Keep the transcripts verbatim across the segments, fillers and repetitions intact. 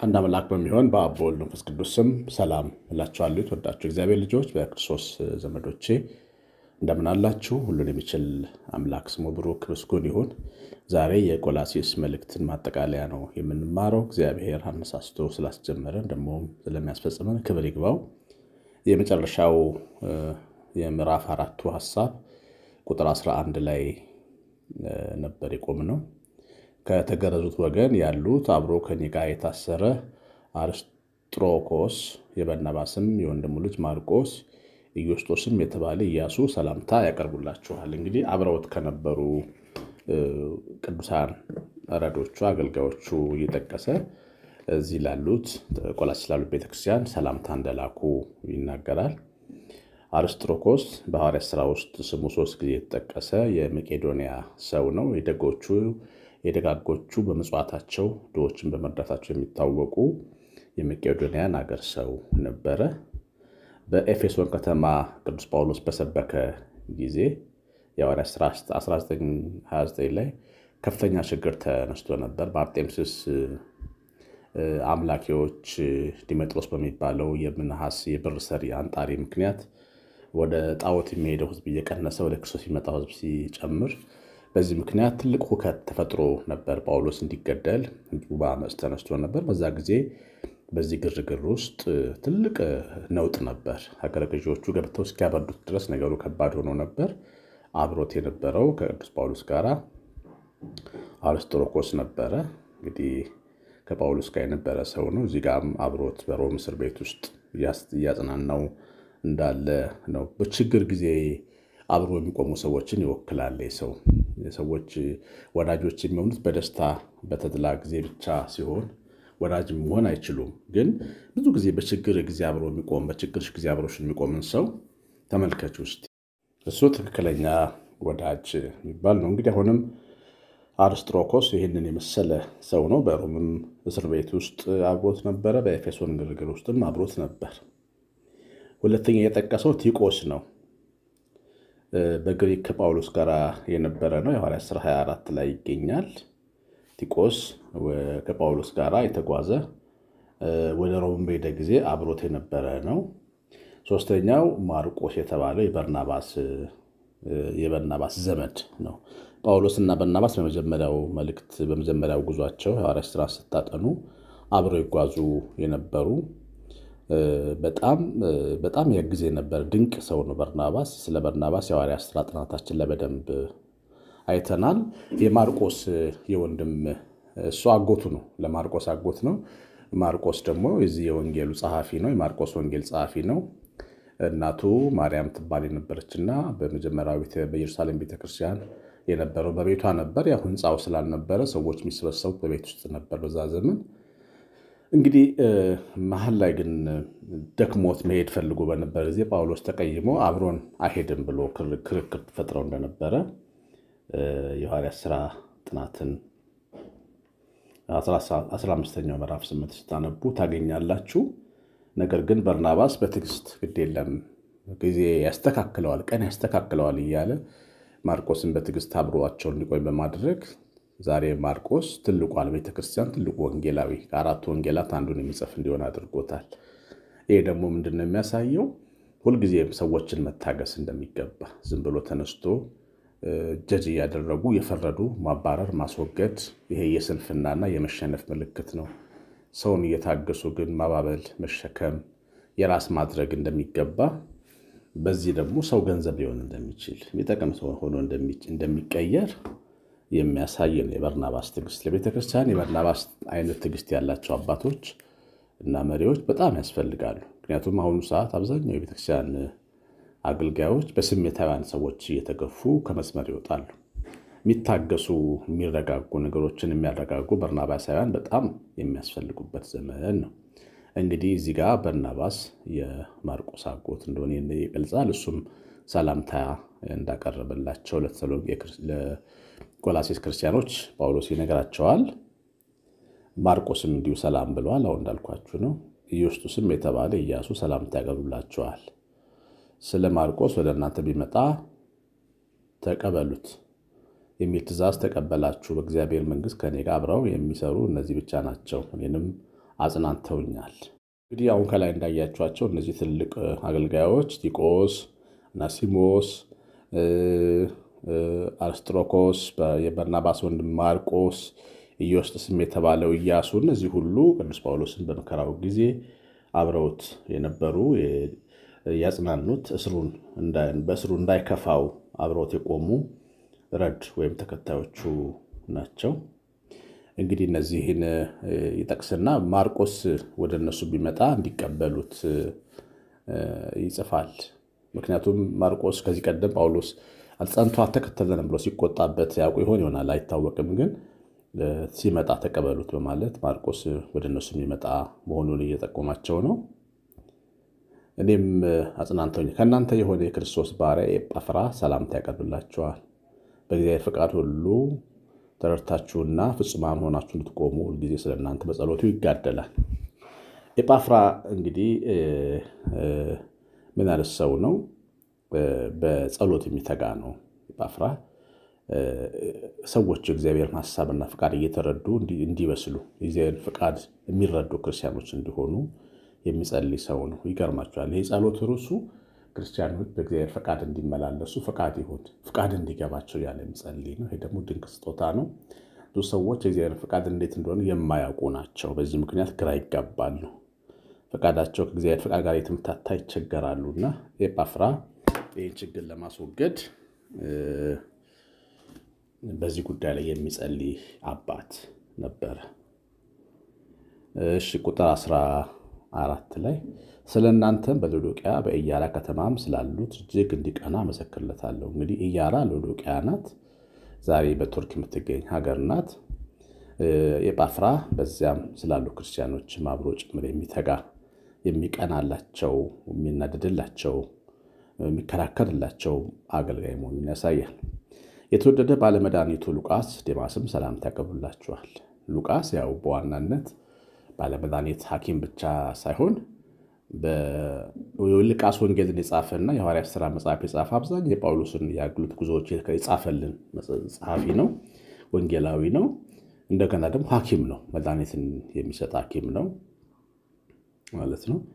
አንድ አምላክ በሚሆን በአብ በወልድ በመንፈስ ቅዱስ ስም ሰላም እላችኋለሁ። የተወዳችሁ እግዚአብሔር ልጆች በክርስቶስ ዘመዶቼ እንደምን አላችሁ? ሁሉን የሚችል አምላክ ስሙ ብሩክ ምስጉን ይሁን። ዛሬ የቆላስይስ መልእክትን ማጠቃለያ ነው የምንማረው። እግዚአብሔር አነሳስቶ ስላስጀመረን ደግሞ ስለሚያስፈጽመን ክብር ይግባው። የመጨረሻው የምዕራፍ አራቱ ሐሳብ ቁጥር አስራ አንድ ላይ ነበር የቆምነው። ከተገረዙት ወገን ያሉት አብሮ ከኔ ጋር የታሰረ አርስጥሮኮስ፣ የበርናባስም የወንድሙ ልጅ ማርቆስ፣ ኢዮስጦስም የተባለ ኢያሱ ሰላምታ ያቀርቡላችኋል። እንግዲህ አብረውት ከነበሩ ቅዱሳን ረዶቹ አገልጋዮቹ እየጠቀሰ እዚህ ላሉት ቆላስይስ ላሉት ቤተክርስቲያን ሰላምታ እንደላኩ ይናገራል። አርስጥሮኮስ በሐዋርያት ሥራ ውስጥ ስሙ ሶስት ጊዜ የተጠቀሰ የመቄዶንያ ሰው ነው። የደጎቹ የደጋጎቹ በመጽዋዕታቸው ድሆችን በመርዳታቸው የሚታወቁ የመቄዶንያን አገር ሰው ነበረ። በኤፌሶን ከተማ ቅዱስ ጳውሎስ በሰበከ ጊዜ የሐዋርያት ሥራ አስራ ዘጠኝ ሃያ ዘጠኝ ላይ ከፍተኛ ችግር ተነስቶ ነበር። በአርጤምስስ አምላኪዎች ዲሜጥሮስ በሚባለው የምንሐስ የብር ሰሪ አንጣሪ ምክንያት ወደ ጣዖት የሚሄደው ሕዝብ እየቀነሰ ወደ ክርስቶስ የሚመጣው ሕዝብ ሲጨምር በዚህ ምክንያት ትልቅ ሁከት ተፈጥሮ ነበር። ጳውሎስ እንዲገደል በአመፅ ተነስቶ ነበር። በዛ ጊዜ በዚህ ግርግር ውስጥ ትልቅ ነውጥ ነበር። ሀገረ ገዢዎቹ ገብተው እስኪያበርዱት ድረስ ነገሩ ከባድ ሆኖ ነበር። አብሮት የነበረው ከቅዱስ ጳውሎስ ጋር አርስጥሮኮስ ነበረ። እንግዲህ ከጳውሎስ ጋር የነበረ ሰው ነው። እዚህ ጋርም አብሮት በሮም እስር ቤት ውስጥ እያጽናናው እንዳለ ነው። በችግር ጊዜ አብሮ የሚቆሙ ሰዎችን ይወክላል። ሰው ሰዎች ወዳጆች የሚሆኑት በደስታ በተድላ ጊዜ ብቻ ሲሆን ወዳጅ መሆን አይችሉም። ግን ብዙ ጊዜ በችግር ጊዜ አብሮ የሚቆም በችግር ጊዜ አብሮሽ የሚቆምን ሰው ተመልከች ውስጥ እሱ ትክክለኛ ወዳጅ የሚባል ነው። እንግዲህ አሁንም አርስጥሮኮስ ይህንን የመሰለ ሰው ነው። በሮምም እስር ቤት ውስጥ አብሮት ነበረ። በኤፌሶን ግርግር ውስጥም አብሮት ነበር። ሁለተኛ የጠቀሰው ቲቆስ ነው። በግሪክ ከጳውሎስ ጋር የነበረ ነው። የሐዋርያት ሥራ ሃያ አራት ላይ ይገኛል። ቲቆስ ከጳውሎስ ጋር የተጓዘ ወደ ሮም በሄደ ጊዜ አብሮት የነበረ ነው። ሶስተኛው ማርቆስ የተባለው የበርናባስ የበርናባስ ዘመድ ነው። ጳውሎስ እና በርናባስ በመጀመሪያው መልእክት በመጀመሪያው ጉዟቸው የሐዋርያት ሥራ ስታጠኑ አብረው ይጓዙ የነበሩ በጣም በጣም ያግዜ ነበር። ድንቅ ሰው ነው በርናባስ። ስለ በርናባስ የሐዋርያት ሥራ ጥናታችን ላይ በደንብ አይተናል። የማርቆስ የወንድም እሱ አጎቱ ነው። ለማርቆስ አጎት ነው። ማርቆስ ደግሞ የዚህ የወንጌሉ ጸሐፊ ነው። የማርቆስ ወንጌል ጸሐፊ ነው። እናቱ ማርያም ትባል የነበረችና በመጀመሪያው በኢየሩሳሌም ቤተክርስቲያን የነበረው በቤቷ ነበር። ያው ህንፃው ስላልነበረ ሰዎች የሚሰበሰቡት በቤት ውስጥ ነበር በዛ ዘመን። እንግዲህ መሀል ላይ ግን ደክሞት መሄድ ፈልጎ በነበረ ጊዜ ጳውሎስ ተቀይሞ አብሮን አይሄድም ብሎ ክርክር ፈጥረው እንደነበረ የሐዋርያት ሥራ ጥናትን አስራ አምስተኛው ምዕራፍ ስምንት ስታነቡ ታገኛላችሁ። ነገር ግን በርናባስ በትዕግስት ግድ የለም ጊዜ ያስተካክለዋል፣ ቀን ያስተካክለዋል እያለ ማርቆስን በትዕግስት አብሯቸው እንዲቆይ በማድረግ ዛሬ ማርቆስ ትልቁ ቤተ ክርስቲያን ትልቁ ወንጌላዊ ከአራቱ ወንጌላት አንዱን የሚጽፍ እንዲሆን አድርጎታል። ይሄ ደግሞ ምንድን ነው የሚያሳየው? ሁልጊዜም ሰዎችን መታገስ እንደሚገባ፣ ዝም ብሎ ተነስቶ ጀጅ እያደረጉ የፈረዱ ማባረር፣ ማስወገድ ይሄ የስንፍናና የመሸነፍ ምልክት ነው። ሰውን እየታገሱ ግን ማባበል፣ መሸከም፣ የራስ ማድረግ እንደሚገባ፣ በዚህ ደግሞ ሰው ገንዘብ ሊሆን እንደሚችል የሚጠቅም ሰው ሆኖ እንደሚቀየር የሚያሳይ ነው የበርናባስ ትዕግስት። ለቤተክርስቲያን የበርናባስ አይነት ትዕግስት ያላቸው አባቶች እና መሪዎች በጣም ያስፈልጋሉ። ምክንያቱም አሁኑ ሰዓት አብዛኛው የቤተክርስቲያን አገልጋዮች በስሜታውያን ሰዎች እየተገፉ ከመስመር ይወጣሉ። የሚታገሱ የሚረጋጉ ነገሮችን የሚያረጋጉ በርናባሳውያን በጣም የሚያስፈልጉበት ዘመን ነው። እንግዲህ እዚህ ጋር በርናባስ የማርቆስ አጎት እንደሆነ ይገልጻል። እሱም ሰላምታ እንዳቀረበላቸው ለቆላስይስ ክርስቲያኖች ጳውሎስ ይነግራቸዋል። ማርቆስም እንዲሁ ሰላም ብለዋል። አሁን እንዳልኳችሁ ነው። ኢዮስጦስም የተባለ ኢያሱ ሰላምታ ያቀርቡላቸዋል። ስለ ማርቆስ ወደ እናንተ ቢመጣ ተቀበሉት የሚል ትእዛዝ ተቀበላችሁ። በእግዚአብሔር መንግሥት ከኔ ጋር አብረው የሚሰሩ እነዚህ ብቻ ናቸው። እኔንም አጽናንተውኛል። እንግዲህ አሁን ከላይ እንዳያችኋቸው እነዚህ ትልቅ አገልጋዮች ቲቆስ፣ ናሲሞስ፣ አርስጥሮኮስ፣ የበርናባስ ወንድም ማርቆስ፣ ኢዮስጥስም የተባለው ኢያሱ እነዚህ ሁሉ ቅዱስ ጳውሎስን በመከራው ጊዜ አብረውት የነበሩ ያጽናኑት እስሩን በእስሩ እንዳይከፋው አብረውት የቆሙ ረድ ወይም ተከታዮቹ ናቸው። እንግዲህ እነዚህን ይጠቅስና ማርቆስ ወደ እነሱ ቢመጣ እንዲቀበሉት ይጽፋል። ምክንያቱም ማርቆስ ከዚህ ቀደም ጳውሎስ አልጸንቶ አልተከተለንም ብሎ ሲቆጣበት ያውቁ ይሆን ይሆናል አይታወቅም። ግን ሲመጣ ተቀበሉት በማለት ማርቆስ ወደ እነሱ የሚመጣ መሆኑን እየጠቆማቸው ነው። እኔም አጽናንተውኝ ከእናንተ የሆነ የክርስቶስ ባሪያ ኤጳፍራ ሰላምታ ያቀርብላችኋል። በእግዚአብሔር ፈቃድ ሁሉ ተረድታችሁና ፍጹማን ሆናችሁ እንድትቆሙ ሁልጊዜ ስለ እናንተ በጸሎቱ ይጋደላል። ኤጳፍራ እንግዲህ ምን አይነት ሰው ነው? በጸሎት የሚተጋ ነው። ኤጳፍራ ሰዎች የእግዚአብሔር ሐሳብና ፈቃድ እየተረዱ እንዲበስሉ የእግዚአብሔር ፈቃድ የሚረዱ ክርስቲያኖች እንዲሆኑ የሚጸልይ ሰው ነው። ይገርማችኋል። ይሄ ጸሎት ርሱ ክርስቲያኖች በእግዚአብሔር ፈቃድ እንዲመላለሱ ፈቃድ ይሁን ፈቃድ እንዲገባቸው ያለ የሚጸልይ ነው። ይሄ ደግሞ ድንቅ ስጦታ ነው። ብዙ ሰዎች የእግዚአብሔር ፈቃድ እንዴት እንደሆነ የማያውቁ ናቸው። በዚህ ምክንያት ግራ ይጋባሉ። ፈቃዳቸው ከእግዚአብሔር ፈቃድ ጋር የተመታታ ይቸገራሉና ኤጳፍራ ይህን ችግር ለማስወገድ በዚህ ጉዳይ ላይ የሚጸልይ አባት ነበረ። እሺ ቁጥር አስራ አራት ላይ ስለ እናንተም በሎዶቅያ በኢያራ ከተማም ስላሉት እጅግ እንዲቀና መሰክርለታለሁ። እንግዲህ ኢያራ ሎዶቅያ ናት፣ ዛሬ በቱርክ የምትገኝ ሀገር ናት። ኤጳፍራ በዚያም ስላሉ ክርስቲያኖች አብሮ ጭምር የሚተጋ የሚቀናላቸው፣ የሚናደድላቸው፣ የሚከራከርላቸው አገልጋይ መሆኑን ያሳያል። የተወደደ ባለመድኃኒቱ ሉቃስ ዴማስም ሰላምታ ያቀርብላችኋል። ሉቃስ ያው በዋናነት ባለመድኃኒት ሐኪም ብቻ ሳይሆን በሉቃስ ወንጌልን የጻፈና የሐዋርያት ሥራ መጽሐፍ የጻፈ አብዛኛው የጳውሎስን የአገልግሎት ጉዞዎች የጻፈልን ጸሐፊ ነው፣ ወንጌላዊ ነው። እንደገና ደግሞ ሐኪም ነው፣ መድኃኒትን የሚሰጥ ሐኪም ነው ማለት ነው።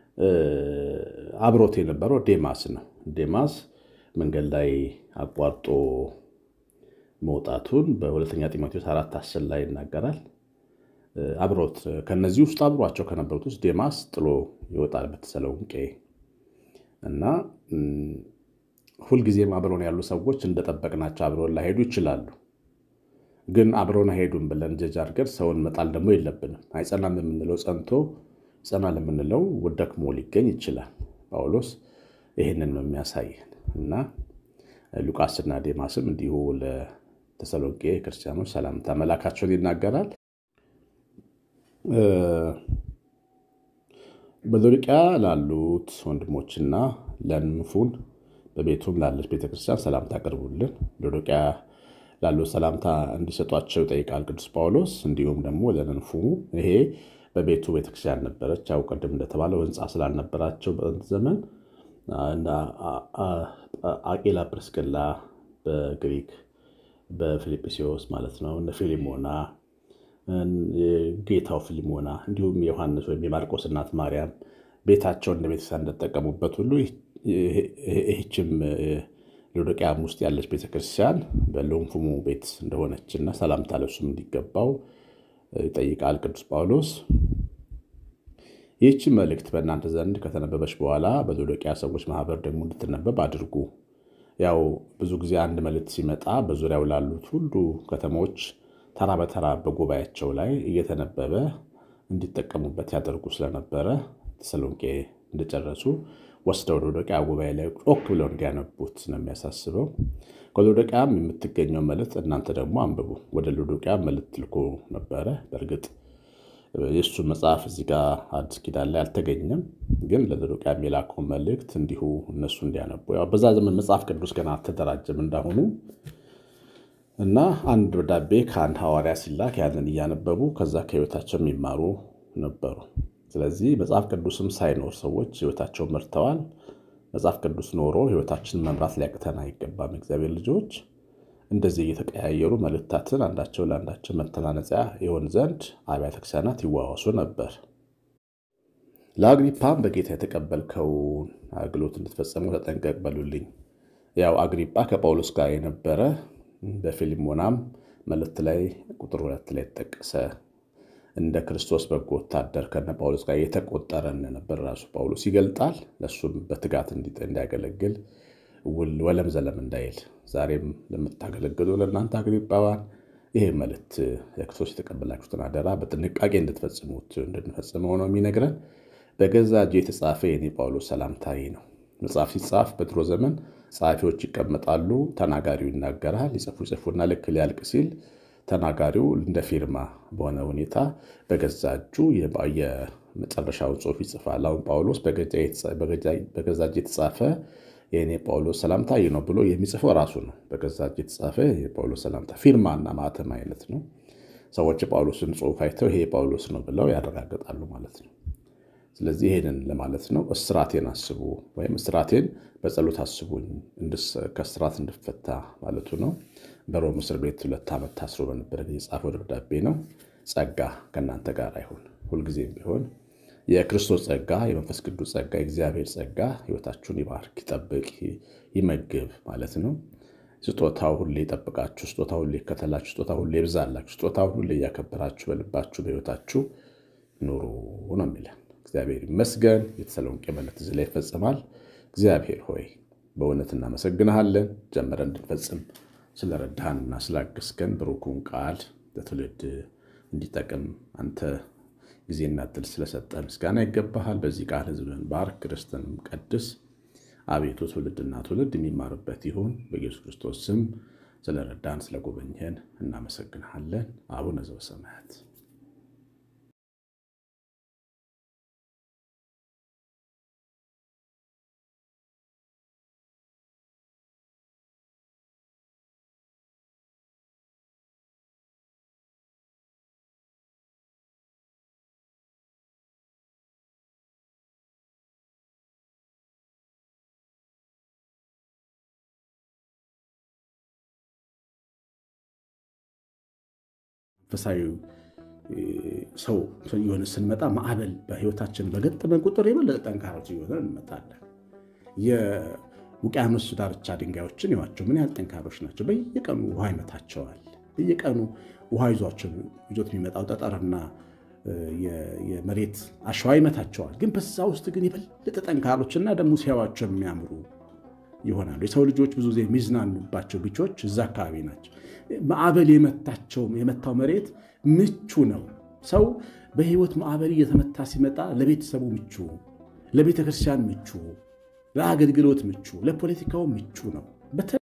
አብሮት የነበረው ዴማስ ነው። ዴማስ መንገድ ላይ አቋርጦ መውጣቱን በሁለተኛ ጢሞቴዎስ አራት አስር ላይ ይናገራል። አብሮት ከነዚህ ውስጥ አብሯቸው ከነበሩት ውስጥ ዴማስ ጥሎ ይወጣል በተሰሎንቄ እና ሁልጊዜም አብሮን ያሉ ሰዎች እንደጠበቅናቸው አብሮን ላይሄዱ ይችላሉ። ግን አብሮን አይሄዱም ብለን ጀጅ አድርገን ሰውን መጣል ደግሞ የለብንም። አይጸናም የምንለው ጸንቶ ጸናል የምንለው ወደክሞ ሊገኝ ይችላል። ጳውሎስ ይህንን ነው የሚያሳየን እና ሉቃስና ዴማስም እንዲሁ ለተሰሎንቄ ክርስቲያኖች ሰላምታ መላካቸውን ይናገራል። በሎዶቅያ ላሉት ወንድሞችና ለንፉን በቤቱም ላለች ቤተክርስቲያን ሰላምታ አቅርቡልን። ሎዶቅያ ላሉት ሰላምታ እንዲሰጧቸው ጠይቃል ቅዱስ ጳውሎስ። እንዲሁም ደግሞ ለንፉ ይሄ በቤቱ ቤተክርስቲያን ነበረች። ያው ቅድም እንደተባለው ሕንፃ ስላልነበራቸው በጥንት ዘመን እና አቂላ ጵርስቅላ በግሪክ በፊልጵስዩስ ማለት ነው እነ ፊሊሞና ጌታው ፊሊሞና እንዲሁም ዮሐንስ ወይም የማርቆስ እናት ማርያም ቤታቸውን እንደ ቤተክርስቲያን እንደተጠቀሙበት ሁሉ ይህችም ሎዶቅያም ውስጥ ያለች ቤተክርስቲያን በሎንፉሙ ቤት እንደሆነችና ሰላምታ ለሱም እንዲገባው ይጠይቃል ቅዱስ ጳውሎስ። ይህች መልእክት በእናንተ ዘንድ ከተነበበች በኋላ በሎዶቅያ ሰዎች ማህበር ደግሞ እንድትነበብ አድርጉ። ያው ብዙ ጊዜ አንድ መልእክት ሲመጣ በዙሪያው ላሉት ሁሉ ከተሞች ተራ በተራ በጉባኤያቸው ላይ እየተነበበ እንዲጠቀሙበት ያደርጉ ስለነበረ ተሰሎንቄ እንደጨረሱ ወስደው ሎዶቅያ ጉባኤ ላይ ጮክ ብለው እንዲያነቡት ነው የሚያሳስበው። ከሎዶቅያም የምትገኘው መልእክት እናንተ ደግሞ አንብቡ። ወደ ሎዶቅያ መልእክት ልኮ ነበረ። በእርግጥ የእሱ መጽሐፍ እዚህ ጋር አዲስ ኪዳን ላይ አልተገኘም። ግን ለሎዶቅያ የላከው መልእክት እንዲሁ እነሱ እንዲያነቡ ያው በዛ ዘመን መጽሐፍ ቅዱስ ገና አልተደራጀም እንዳሁኑ እና አንድ ደብዳቤ ከአንድ ሐዋርያ ሲላክ ያንን እያነበቡ ከዛ ከህይወታቸው የሚማሩ ነበሩ። ስለዚህ መጽሐፍ ቅዱስም ሳይኖር ሰዎች ህይወታቸውን መርተዋል። መጽሐፍ ቅዱስ ኖሮ ህይወታችንን መምራት ሊያቅተን አይገባም። እግዚአብሔር ልጆች እንደዚህ እየተቀያየሩ መልእክታትን አንዳቸው ለአንዳቸው መተናነጽያ ይሆን ዘንድ አብያተ ክርስቲያናት ይዋዋሱ ነበር። ለአግሪጳም በጌታ የተቀበልከውን አገልግሎት እንድትፈጽሙ ተጠንቀቅ በሉልኝ። ያው አግሪጳ ከጳውሎስ ጋር የነበረ በፊልሞናም መልእክት ላይ ቁጥር ሁለት ላይ ተጠቀሰ እንደ ክርስቶስ በጎ ወታደር ከነ ጳውሎስ ጋር የተቆጠረ ነበር ራሱ ጳውሎስ ይገልጣል። ለሱም በትጋት እንዲያገለግል ወለም ዘለም እንዳይል ዛሬም ለምታገለግሉ ለእናንተ አግሪጳውያን ይሄ መልእክት የክርስቶስ የተቀበላችሁትን አደራ በጥንቃቄ እንድትፈጽሙት እንድንፈጽመው ነው የሚነግረን። በገዛ እጄ የተጻፈ የኔ ጳውሎስ ሰላምታዬ ነው። መጽሐፍ ሲጻፍ በድሮ ዘመን ጸሐፊዎች ይቀመጣሉ፣ ተናጋሪው ይናገራል። ይጽፉ ይጽፉና ልክ ሊያልቅ ሲል ተናጋሪው እንደ ፊርማ በሆነ ሁኔታ በገዛ እጁ የመጨረሻውን ጽሑፍ ይጽፋል። አሁን ጳውሎስ በገዛ እጄ የተጻፈ የኔ ጳውሎስ ሰላምታዬ ነው ብሎ የሚጽፈው ራሱ ነው። በገዛ እጄ የተጻፈ የጳውሎስ ሰላምታ ፊርማና ማተም አይነት ነው። ሰዎች ጳውሎስን ጽሑፍ አይተው ይሄ ጳውሎስ ነው ብለው ያረጋግጣሉ ማለት ነው። ስለዚህ ይሄንን ለማለት ነው። እስራቴን አስቡ ወይም እስራቴን በጸሎት አስቡኝ ከእስራት እንድፈታ ማለቱ ነው። በሮም እስር ቤት ሁለት ዓመት ታስሮ በነበረ ጊዜ የጻፈው ደብዳቤ ነው። ጸጋ ከእናንተ ጋር አይሁን። ሁልጊዜም ቢሆን የክርስቶስ ጸጋ፣ የመንፈስ ቅዱስ ጸጋ፣ የእግዚአብሔር ጸጋ ሕይወታችሁን ይባርክ፣ ይጠብቅ፣ ይመግብ ማለት ነው። ስጦታው ሁሌ ይጠብቃችሁ፣ ስጦታው ሁሌ ይከተላችሁ፣ ስጦታው ሁሌ ይብዛላችሁ፣ ስጦታው ሁሌ እያከበራችሁ በልባችሁ በሕይወታችሁ ኑሩ ነው የሚለን። እግዚአብሔር ይመስገን። የተሰሎንቄ መልእክት እዚህ ላይ ይፈጽማል። እግዚአብሔር ሆይ በእውነት እናመሰግንሃለን። ጀምረን እንድንፈጽም ስለረዳህንና ስላገዝከን ብሩኩን ቃል ለትውልድ እንዲጠቅም አንተ ጊዜና ዕድል ስለሰጠን ምስጋና ይገባሃል። በዚህ ቃል ሕዝብህን ባርክ፣ ክርስትንም ቀድስ። አቤቱ ትውልድና ትውልድ የሚማርበት ይሁን። በኢየሱስ ክርስቶስ ስም ስለረዳን ስለጎበኘህን እናመሰግንሃለን። አቡነ ዘበሰማያት መንፈሳዊ ሰው የሆነ ስንመጣ ማዕበል በህይወታችን በገጠመን ቁጥር የበለጠ ጠንካሮች እየሆነ እንመጣለን። የውቅያኖስ ዳርቻ ድንጋዮችን ይዋቸው ምን ያህል ጠንካሮች ናቸው። በየቀኑ ውሃ ይመታቸዋል። በየቀኑ ውሃ ይዟቸው ይዞት የሚመጣው ጠጠርና የመሬት አሸዋ ይመታቸዋል። ግን በዛ ውስጥ ግን የበለጠ ጠንካሮችና ደግሞ ሲያዋቸው የሚያምሩ ይሆናሉ። የሰው ልጆች ብዙ ጊዜ የሚዝናኑባቸው ቢቾች እዛ አካባቢ ናቸው። ማዕበል የመታቸው የመታው መሬት ምቹ ነው። ሰው በህይወት ማዕበል እየተመታ ሲመጣ ለቤተሰቡ ምቹ፣ ለቤተክርስቲያን ምቹ፣ ለአገልግሎት ምቹ፣ ለፖለቲካው ምቹ ነው።